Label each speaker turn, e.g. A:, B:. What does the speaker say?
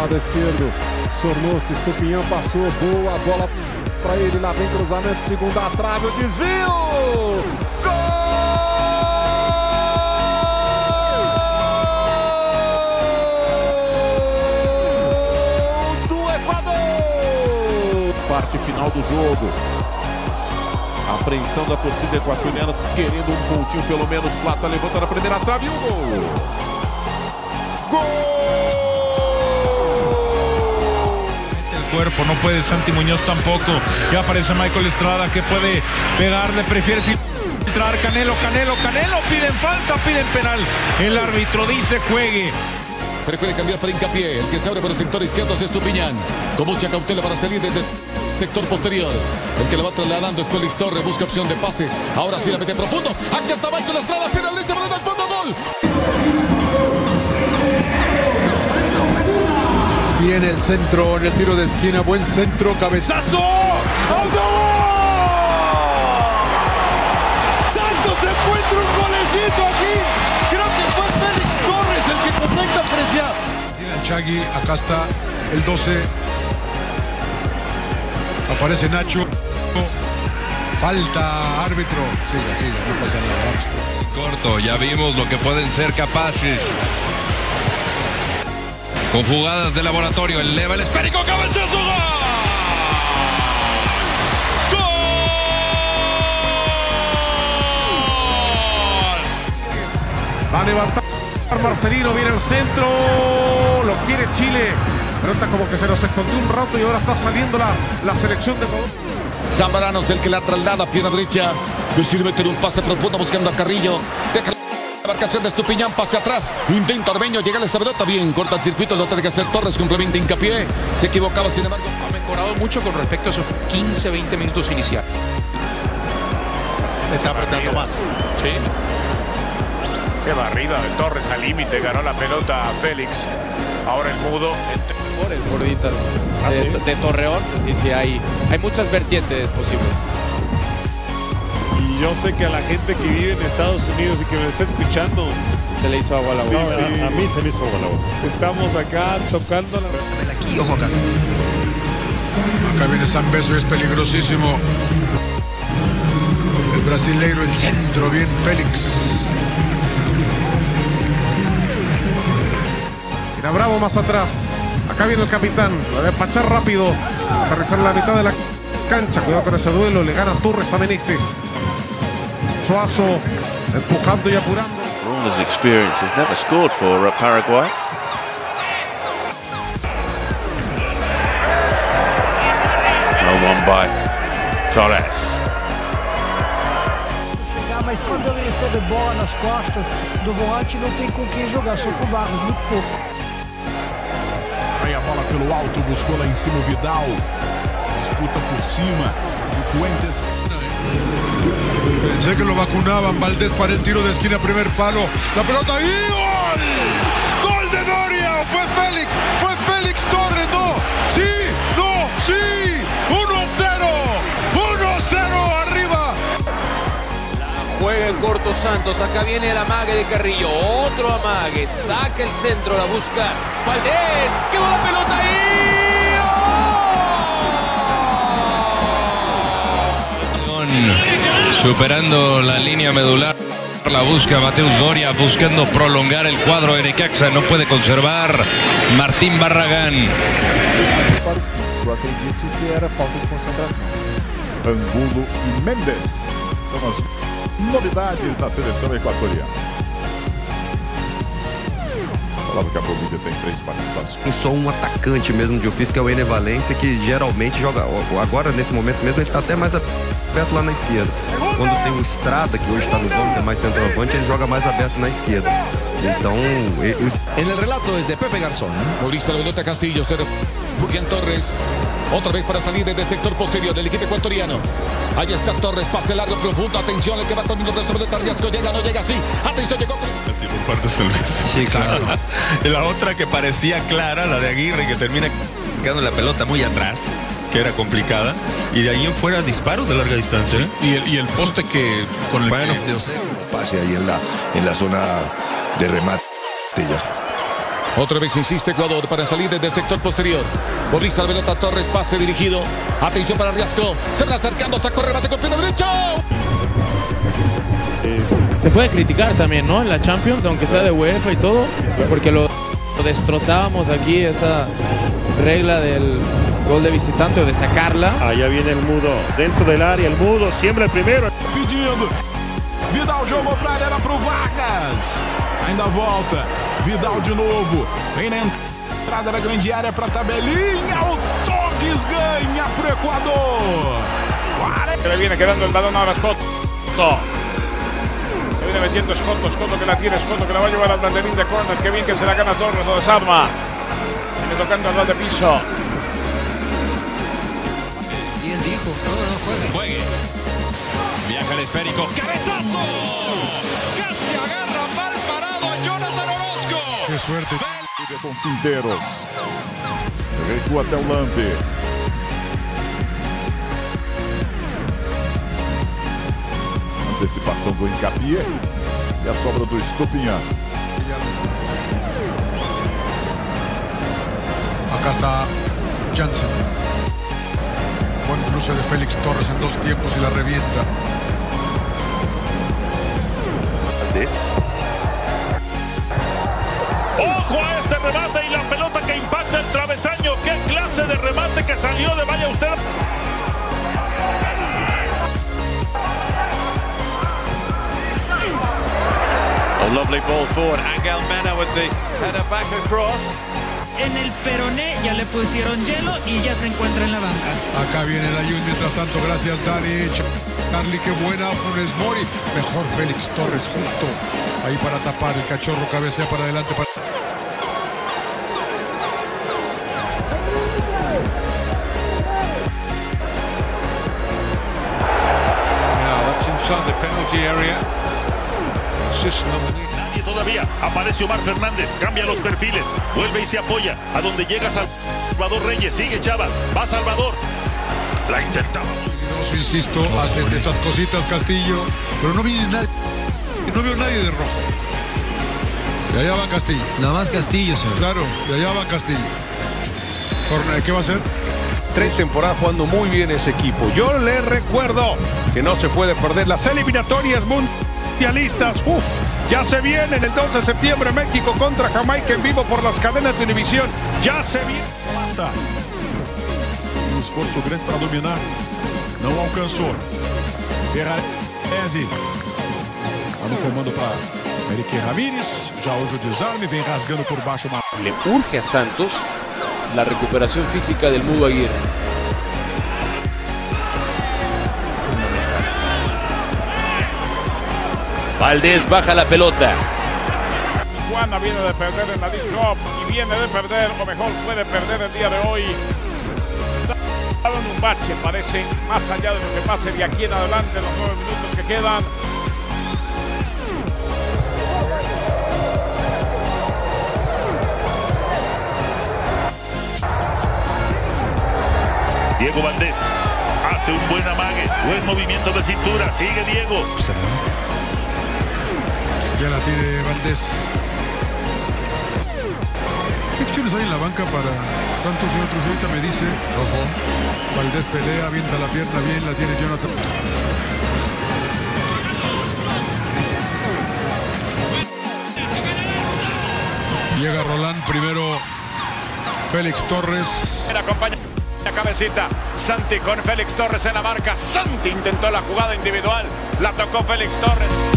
A: lado esquerdo. Sornou-se, Estupinhão passou, boa bola para ele, lá vem cruzamento, segunda trave, o desvio! Gol do Equador!
B: Parte final do jogo. Apreensão da torcida equatoriana, querendo um pontinho pelo menos. Plata levanta na primeira trave e o gol! Gol!
C: Cuerpo, no puede Santi Muñoz tampoco. Ya aparece Michael Estrada que puede pegarle, prefiere filtrar. Canelo, piden falta, piden penal. El árbitro dice juegue.
D: Prefiere cambiar para Hincapié. El que se abre por el sector izquierdo es Estupiñán. Con mucha cautela para salir desde el sector posterior. El que le va trasladando es Félix Torres. Busca opción de pase. Ahora sí la mete profundo. Aquí está Michael Estrada. Pide el listo para el fondo. Gol.
E: Viene el centro en el tiro de esquina, buen centro, cabezazo. ¡Autogol! Santos encuentra un golecito aquí. Creo que fue Félix Torres el que conecta Preciado.
F: Tiene el Chagui, acá está el 12. Aparece Nacho. Falta, árbitro. Siga, no pasa nada. Vamos.
G: Corto, ya vimos lo que pueden ser capaces. Con jugadas de laboratorio, eleva el esférico, cabezazo, ¡gol! ¡Gol!
B: Va a levantar Marcelino, viene al centro, lo quiere Chile. Pelota como que se nos escondió un rato y ahora está saliendo la selección de Ecuador.
D: Zambrano es el que la traslada, pierna derecha. Decide meter un pase profundo buscando a Carrillo. Deja la marcación de Estupiñán, pase atrás. Intenta Ormeño, llega a esa pelota bien. Corta el circuito, lo tiene que hacer Torres, complementa Hincapié. Se equivocaba, sin embargo.
H: Ha mejorado mucho con respecto a esos 15-20 minutos iniciales.
B: Está apretando más.
H: Sí.
I: Qué barrida de Torres al límite, ganó la pelota a Félix. Ahora el mudo.
J: Gorditas de Torreón, sí, hay muchas vertientes posibles.
K: Y yo sé que a la gente que vive en Estados Unidos y que me está escuchando,
J: se le hizo agua a la boca.
K: Sí. A mí se me hizo agua a la boca. Estamos acá tocando la...
L: Aquí, ojo acá.
F: Acá viene Zambeso y es peligrosísimo. El brasileiro, el centro, bien Félix.
B: Mira Bravo más atrás. Acá viene el capitán. Lo va a despachar rápido. Aterrizar en la mitad de la cancha. Cuidado con ese duelo. Le gana Torres a Meneses. Suazo empujando y apurando.
M: Rooney's experience has never scored for Paraguay. No one by Torres.
N: Mas quando ele recebe bola nas costas do volante, não tem com quem jogar, só com o Barros, muito pouco.
O: Aí a bola pelo alto, buscou lá em cima o Vidal. Disputa por cima. Cifuentes.
F: Pensé que lo vacunaban. Valdés para el tiro de esquina, primer palo. La pelota y ¡gol! ¡Gol de Doria! ¡Fue Félix! ¡Fue Félix Torres! ¡No! ¡Sí! ¡No! ¡Sí! ¡1-0! ¡1-0 arriba!
J: Juega en corto Santos, acá viene el amague de Carrillo, otro amague, saca el centro, la busca Valdés, ¡qué buena pelota ahí!
G: Superando la línea medular, la busca Mateus Doria, buscando prolongar el cuadro de Necaxa, no puede conservar Martín Barragán.
A: Para o físico, acredito que era falta de concentração.
P: Angulo e Mendes são as novidades da seleção equatoriana. Falava que a Bolívia tem 3 participações.
L: Só um atacante mesmo de ofício, que é o Ener Valencia, que geralmente joga. Agora, nesse momento mesmo, ele está até mais aberto lá na esquerda. Quando tem o Estrada, que hoje está no banco, que é mais centroavante, ele joga mais aberto na esquerda. Então,
D: En el relato es de Pepe Garzón. Paulista la pelota Castillo, Fujian Torres. Otra vez para salir desde el sector posterior del equipo ecuatoriano. Ahí está Torres, pase largo, profundo. Atención, el que va tomando de sobre el riesgo. Llega, no llega, sí. Atención, llegó.
C: Tipo un par de cervezas.
L: Sí, claro.
C: La otra que parecía clara, la de Aguirre, que termina quedando la pelota muy atrás, que era complicada. Y de ahí en fuera disparos de larga distancia.
O: Y el poste que con el
L: pase ahí en la zona de remate ya.
D: Otra vez insiste Ecuador para salir desde el sector posterior. Bolista la pelota, Torres, pase dirigido. Atención para Riasco. Se va acercando, sacó remate con pierna derecha.
Q: Se puede criticar también, ¿no? En la Champions, aunque sea de UEFA y todo, porque lo destrozábamos aquí, esa regla del gol de visitante o de sacarla.
K: Allá viene el Mudo, dentro del área, el Mudo, siembra el primero.
O: Pedindo. Vidal jogou pra área, era pro Vargas. Ainda volta. Vidal de novo. Vem na entrada da grande área pra tabelinha. O Torres ganha pro Ecuador.
I: Se le viene quedando el balón ahora Scott. Se viene metiendo Scott que la tiene, Scott que la va a llevar al banderín de corner. Qué bien que se la gana Torres, lo desarma. Viene tocando al lado de piso.
R: Y él dijo, no, juegue.
G: Viaja el esférico. ¡Cabezazo! Casi agarra mal parado a Jonathan Orozco.
P: Qué suerte. Com Quinteiros. Recua até o Lampe. Antecipação do Hincapié. E a sobra do Estupinhan.
F: Acá está Jansen. Buen cruce de Félix Torres en 2 tiempos y la revienta.
K: Ojo a este remate y la pelota que impacta el travesaño. ¡Qué clase de remate que salió de vaya usted!
M: A lovely ball forward. Angel Mena with the header back across.
S: En el peroné ya le pusieron hielo y ya se encuentra en la banca.
F: Acá viene el Ayun mientras tanto. Gracias, Dani. Charlie, qué buena. Funes Mori. Mejor Félix Torres, justo ahí para tapar. El cachorro cabecea para adelante.
C: Now that's inside the penalty area.
K: Nadie todavía. Aparece Omar Fernández. Cambia los perfiles. Vuelve y se apoya. A donde llega Salvador Reyes. Sigue Chava. Va Salvador. La intentaba.
F: Insisto, hace estas cositas Castillo. Pero no viene nadie. No veo nadie de rojo. De allá va Castillo.
R: Nada más Castillo, señor.
F: Claro, de allá va Castillo. ¿Qué va a hacer?
A: 3 temporadas jugando muy bien ese equipo. Yo le recuerdo que no se puede perder las eliminatorias mundialistas. Ya se viene el 2 de septiembre México contra Jamaica en vivo por las cadenas de Univisión. Ya se viene.
O: Um esforço grande para dominar. Não alcançou. Ferrarese. Está no comando para Eric Ramírez. Já houve o desarme. Vem rasgando por baixo.
J: Le urge a Santos la recuperación física del Mudo Aguirre. Valdés baja la pelota.
I: Juana viene de perder en la League Cup y viene de perder, o mejor puede perder el día de hoy. Está en un bache, parece, más allá de lo que pase de aquí en adelante, los 9 minutos que quedan.
K: Diego Valdés hace un buen amague, buen movimiento de cintura, sigue Diego.
F: Ya la tiene Valdés. ¿Qué opciones hay en la banca para Santos y otros? Ahorita me dice. Ojo. Valdés pelea, avienta la pierna bien, la tiene Jonathan. Llega Roland, primero Félix Torres.
I: Acompaña la cabecita. Santi con Félix Torres en la marca. Santi intentó la jugada individual. La tocó Félix Torres.